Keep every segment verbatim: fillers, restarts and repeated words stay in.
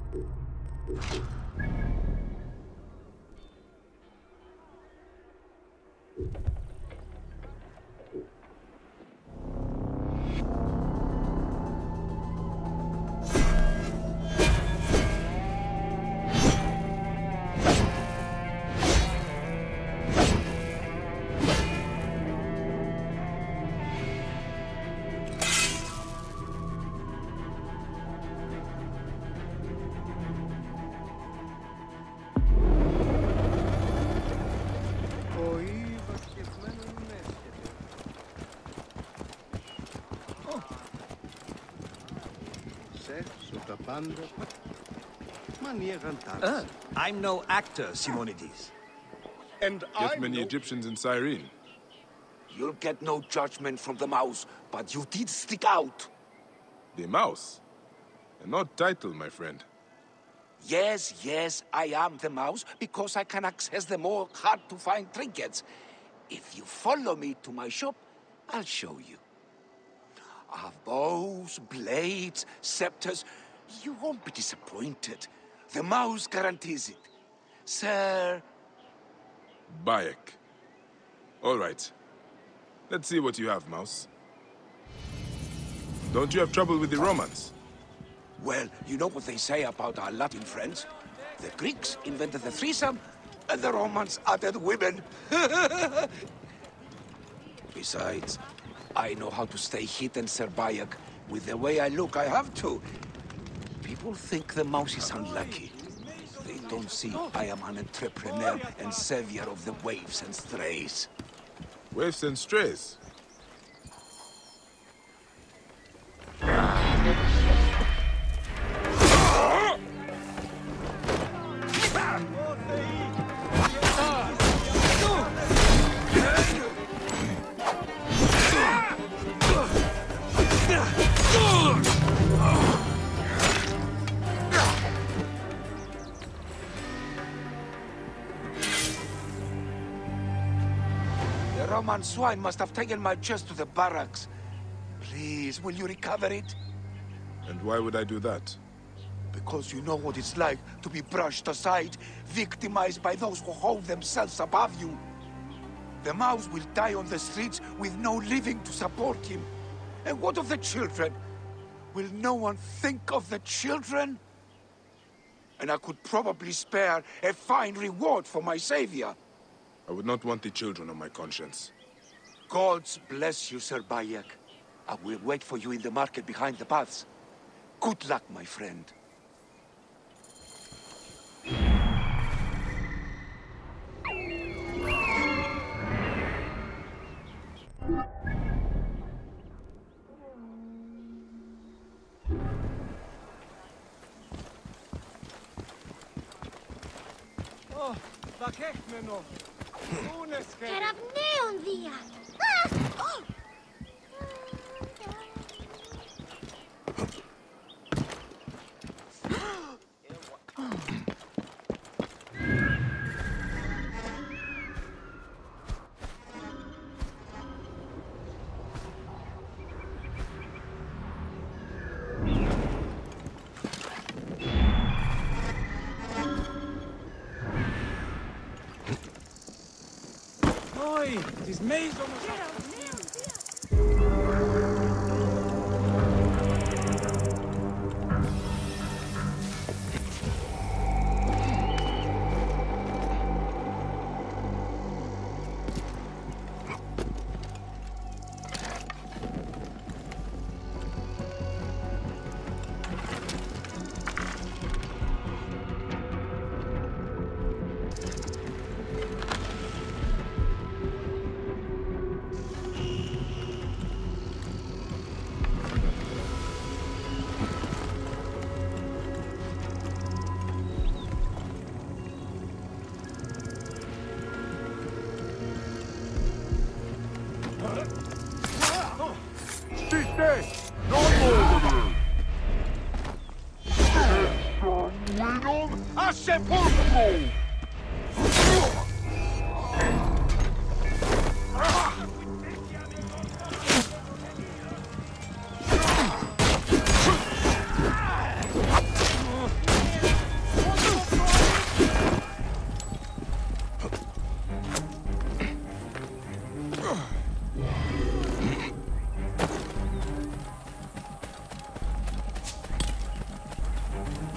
Uh, I'm no actor, Simonides. And Get I many know... Egyptians in Cyrene. You'll get no judgment from the mouse, but you did stick out. The mouse? An odd title, my friend. Yes, yes, I am the mouse, because I can access the more hard-to-find trinkets. If you follow me to my shop, I'll show you. I have bows, blades, scepters. You won't be disappointed. The mouse guarantees it. Sir... Bayek. All right. Let's see what you have, mouse. Don't you have trouble with the Romans? Well, you know what they say about our Latin friends? The Greeks invented the threesome, and the Romans added women. Besides, I know how to stay hidden, Sir Bayek. With the way I look, I have to. People think the mouse is unlucky. They don't see I am an entrepreneur and savior of the waifs and strays. Waifs and strays? Roman swine must have taken my chest to the barracks. Please, will you recover it? And why would I do that? Because you know what it's like to be brushed aside, victimized by those who hold themselves above you. The mouse will die on the streets with no living to support him. And what of the children? Will no one think of the children? And I could probably spare a fine reward for my savior. I would not want the children on my conscience. Gods bless you, Sir Bayek. I will wait for you in the market behind the paths. Good luck, my friend. Oh, vakechmeno. Κεραυναίων δια! It is made on the...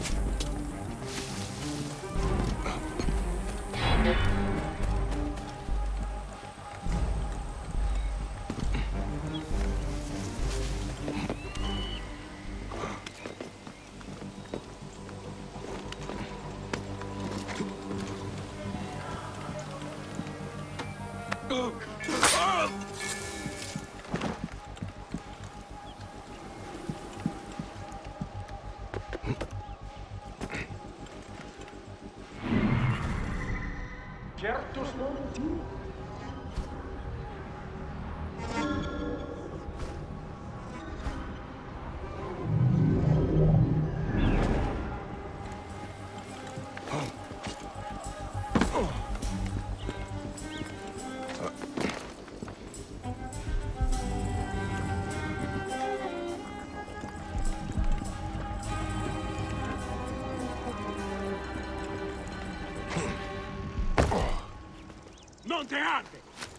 Non te arde!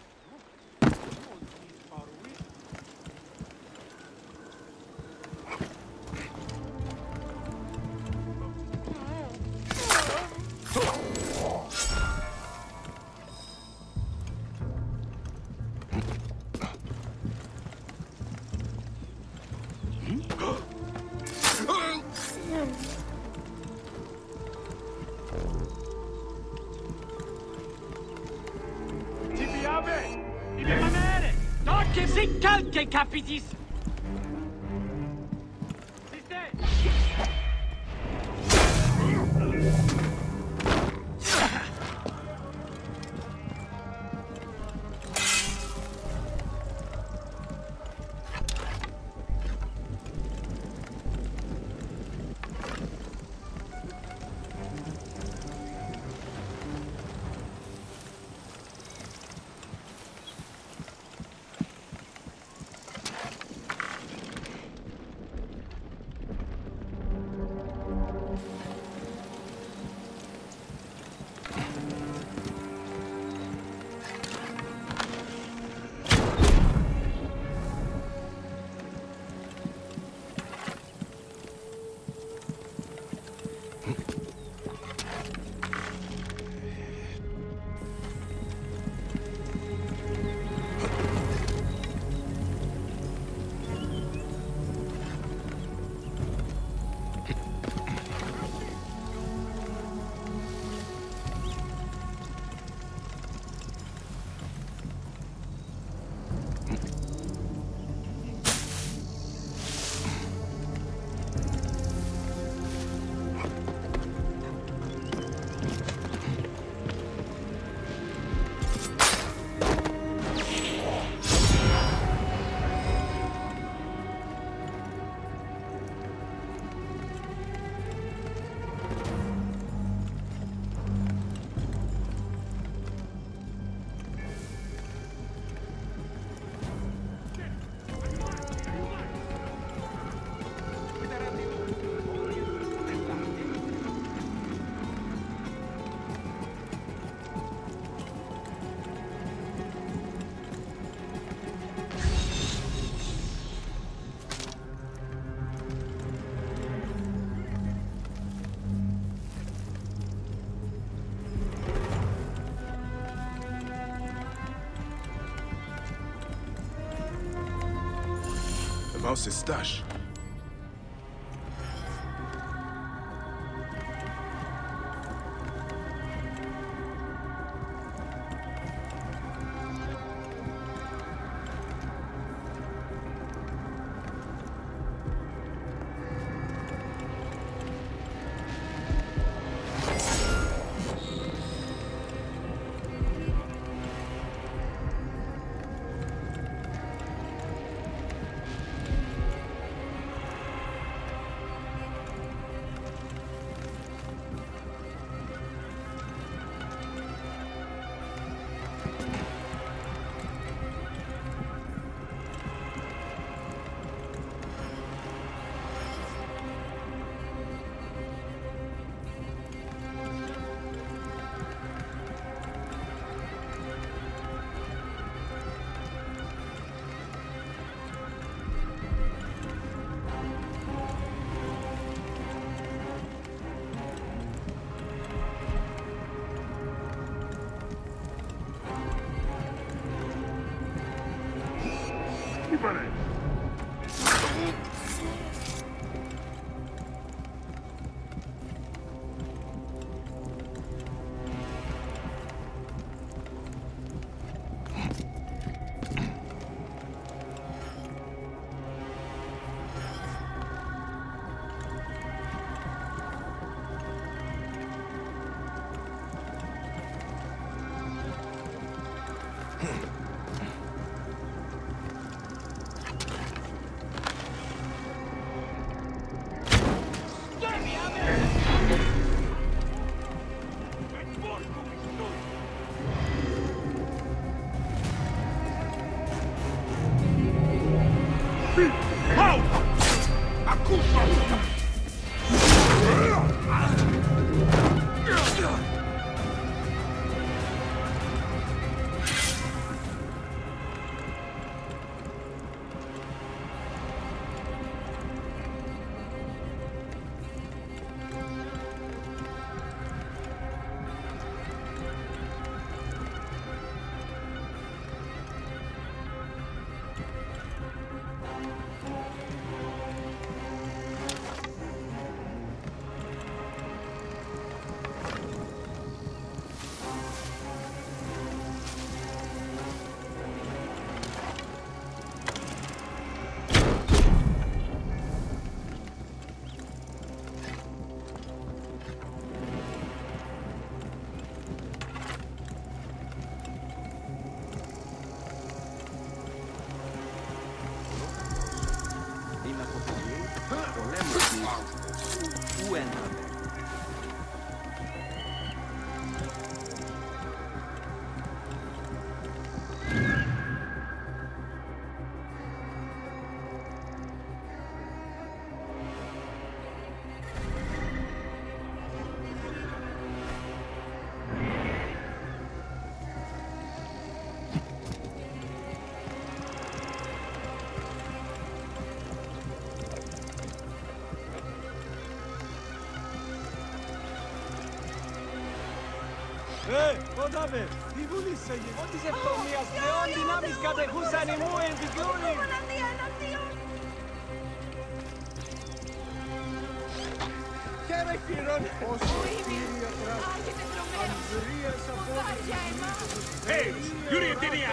C'est calque, capitis! Mouse's stash. Ε, οδάβε, τι βούλησε, ό,τι σε φτωμίας, θεών δυνάμεις κατεχούσαν ημού εν δικαιούνι. Χαίρε χειρόν, όσο κύριε τράση, ανδρείας από τους... Hey, Yuri Tinia!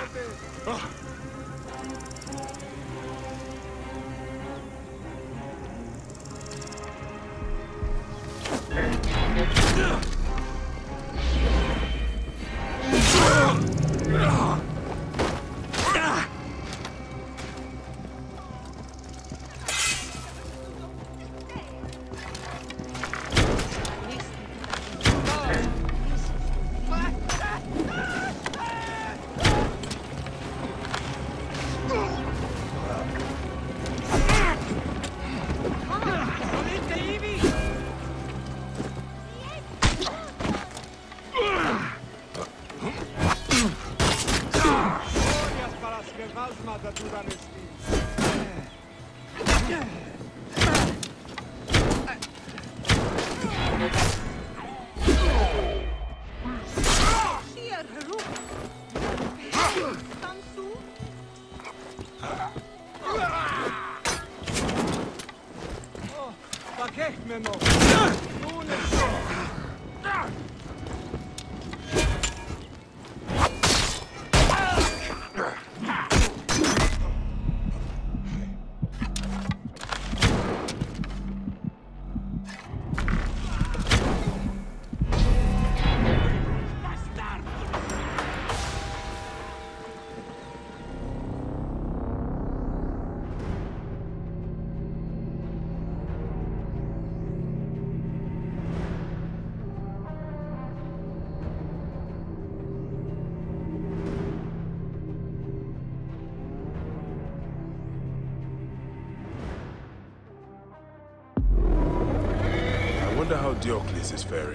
I wonder how Diocles is faring.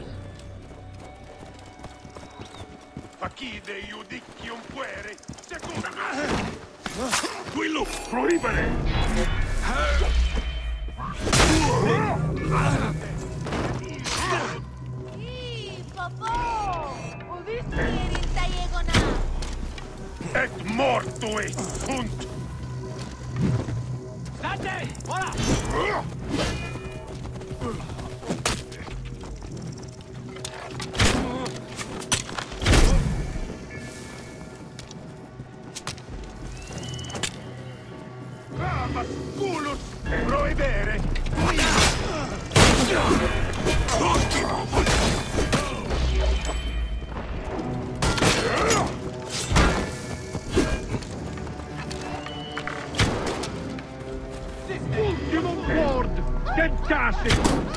Facide iudicium puere, secondo. Quello proibere! Ih, papà! Ho visto ieri il Diagonal! Et morto est sunt! State! Ora! Culus proibere! Ultimum word! Tentate!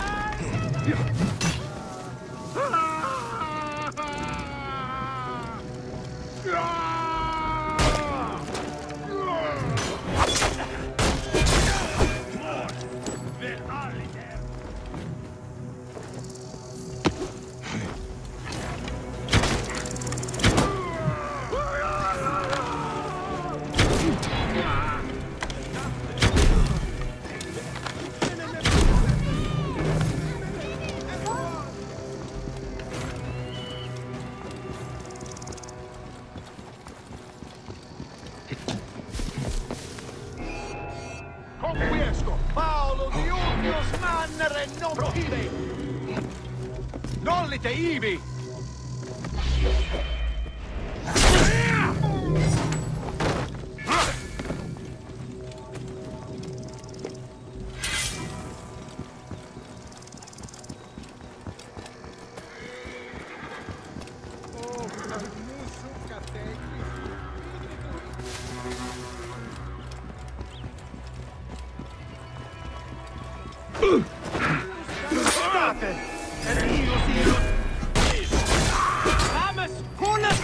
Conquiesco! Paolo di Unius Mannere non profile! Nollite ibi! Vamos! Coolers!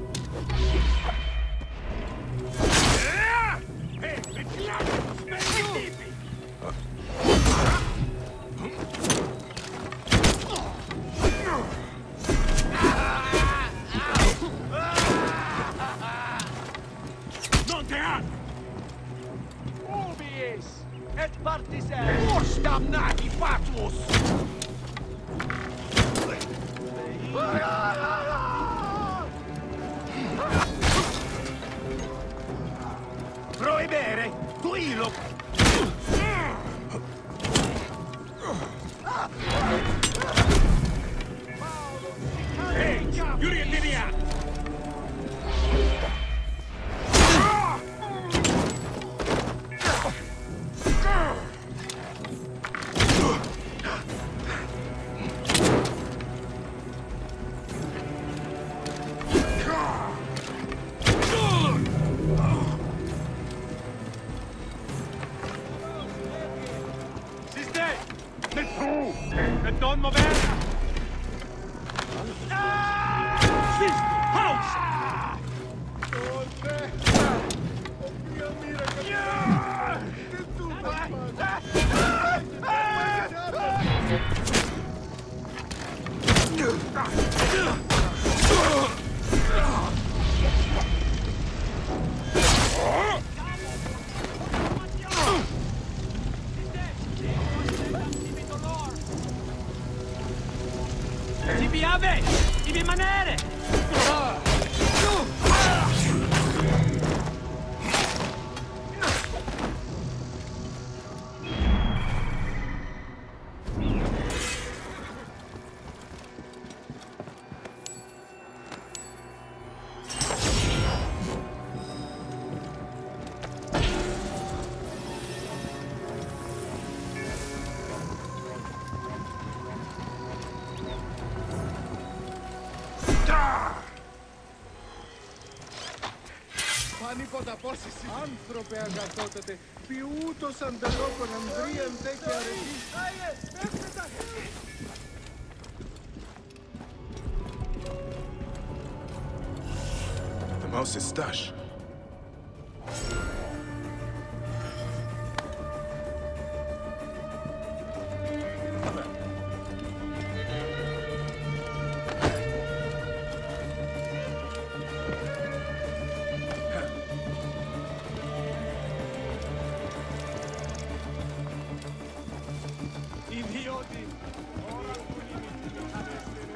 Non te ha! Ubiis! Et partisem! Ors damnati fatuus! Kilo. Hey, yürü yetini ya. Non moverla! Pausa! Ti piave! Devi rimanere! Πανίποτα πόσοι άνθρωπε αγαθότατε, ποιούτος αντελόκον ανδρίαν δε και αρετής. The mouse's stash. Idioti! Ora alcuni mi ad essere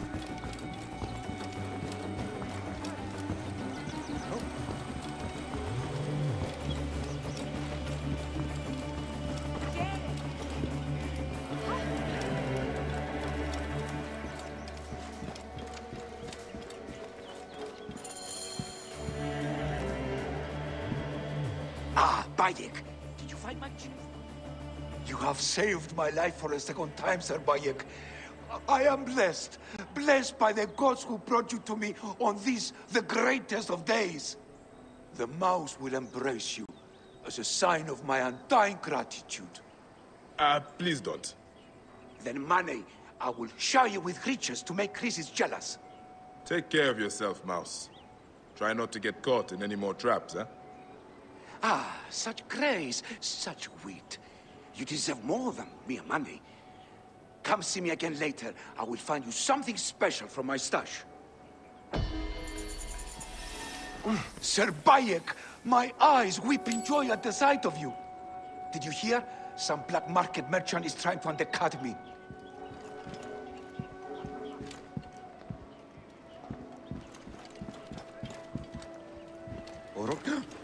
Ah, Bayek! Did you find my chief? You have saved my life for a second time, Sir Bayek. I am blessed, blessed by the gods who brought you to me on this, the greatest of days. The mouse will embrace you as a sign of my undying gratitude. Ah, uh, please don't. Then, Mane, I will shower you with riches to make Chrysis jealous. Take care of yourself, Mouse. Try not to get caught in any more traps, huh? Ah, such grace, such wit. You deserve more than mere money. Come see me again later. I will find you something special from my stash. Sir Bayek, my eyes weep in joy at the sight of you. Did you hear? Some black market merchant is trying to undercut me. Oro?